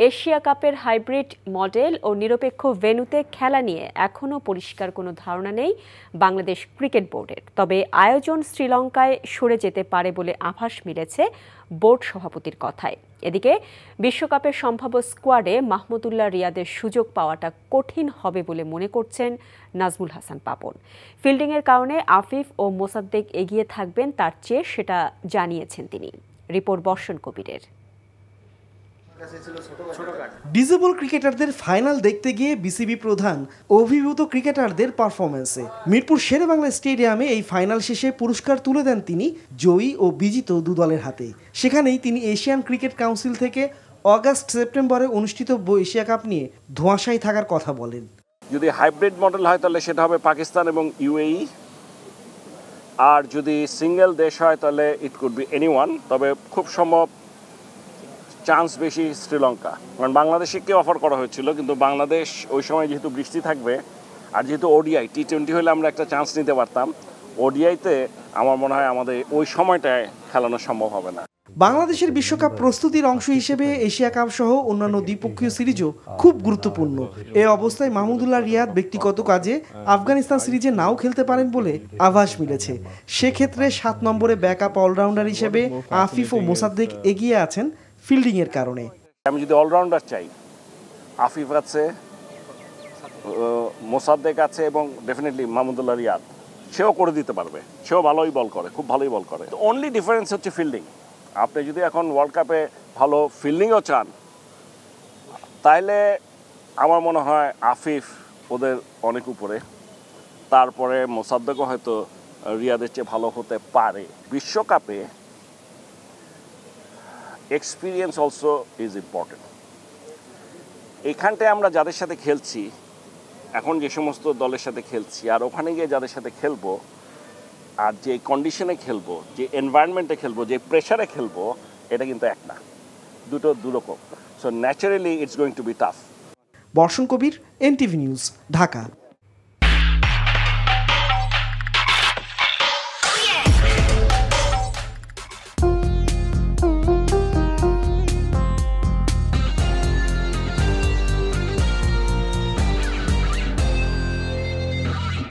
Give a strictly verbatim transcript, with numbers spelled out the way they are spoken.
Asia কাপের hybrid model ও নিরপেক্ষ ভেন্যুতে খেলা নিয়ে এখনও পরিষ্কার কোনো ধারণা নেই বাংলাদেশ ক্রিকেট বোর্ডের। তবে আয়োজন শ্রীলঙ্কায় সরে যেতে পারে বলে আভাস মিলেছে বোর্ড সভাপতির কথায়। এদিকে বিশ্বকাপের সম্ভাব্য স্কোয়াডে মাহমুদুল্লাহ রিয়াদের সুযোগ পাওয়াটা কঠিন হবে বলে মনে করছেন নাজমুল হাসান পাপন। ফিল্ডিংয়ের কারণে আফিফ ও মোসাদ্দেক এগিয়ে থাকবেন তার চেয়ে সেটা জানিয়েছেন তিনি। রিপোর্ট বর্ষণ কবিরের। ডিসেবল ক্রিকেটারদের ফাইনাল দেখতে গিয়ে বিসিবি প্রধান অভিভূত ক্রিকেটারদের পারফরমেন্সে মিরপুর শেরেবাংলা স্টেডিয়ামে এই ফাইনাল শেষে পুরস্কার তুলে দেন তিনি জয়ী ও বিজিত দু দলের হাতে। সেখানেই তিনি এশিয়ান ক্রিকেট কাউন্সিল থেকে অগাস্ট সেপ্টেম্বরে অনুষ্ঠিতব্য এশিয়া কাপ নিয়ে ধোঁয়াশায় থাকার কথা বলেন। যদি হাইব্রিড মডেল হয় তাহলে সেটা হবে পাকিস্তান এবং ইউএই, আর যদি সিঙ্গেল দেশ হয় তাহলে ইট কুড বি এনিওয়ান। তবে খুব সম্ভব চান্স বেশি শ্রীলঙ্কা, কারণ বাংলাদেশকে অফার করা হয়েছিল, কিন্তু বাংলাদেশ ওই সময় যেহেতু বৃষ্টি থাকবে আর যেহেতু ওডিআই টি টোয়েন্টি হলে আমরা একটা চান্স নিতে পারতাম, ওডিআইতে আমার মনে হয় আমাদের ওই সময়টায় খেলানো সম্ভব হবে না। বাংলাদেশের বিশ্বকাপ প্রস্তুতির অংশ হিসেবে এশিয়া কাপ সহ অন্যান্য দ্বিপক্ষীয় সিরিজও খুব গুরুত্বপূর্ণ। এ অবস্থায় মাহমুদুল্লাহ রিয়াদ ব্যক্তিগত কাজে আফগানিস্তান সিরিজে নাও খেলতে পারেন বলে আভাস মিলেছে। সেক্ষেত্রে সাত নম্বরে ব্যাকআপ অলরাউন্ডার হিসেবে আফিফ ও মোসাদ্দেক এগিয়ে আছেন ফিল্ডিং এর কারণে। আমি যদি অলরাউন্ডার চাই, আফিফ আছে, মোসাদ্দেক আছে এবং ডেফিনেটলি মাহমুদুল্লাহ রিয়াদ, সেও করে দিতে পারবে। সেও ভালোই বল করে, খুব ভালোই বল করে। অনলি ডিফারেন্স হচ্ছে ফিল্ডিং। আপনি যদি এখন ওয়ার্ল্ড কাপে ভালো ফিল্ডিংও চান, তাহলে আমার মনে হয় আফিফ ওদের অনেক উপরে, তারপরে মোসাদ্দেকও হয়তো রিয়াদের চেয়ে ভালো হতে পারে। বিশ্বকাপে এক্সপিরিয়েন্স অলসো ইজ ইম্পর্টেন্ট। এইখানটায় আমরা যাদের সাথে খেলছি, এখন যে সমস্ত দলের সাথে খেলছি, আর ওখানে গিয়ে যাদের সাথে খেলবো, আর যে কন্ডিশনে খেলবো, যে এনভায়রনমেন্টে খেলবো, যে প্রেশারে খেলবো, এটা কিন্তু এক না, দুটো দুরকম। So naturally it's going to be tough. Barshan Kabir, NTV news, Dhaka.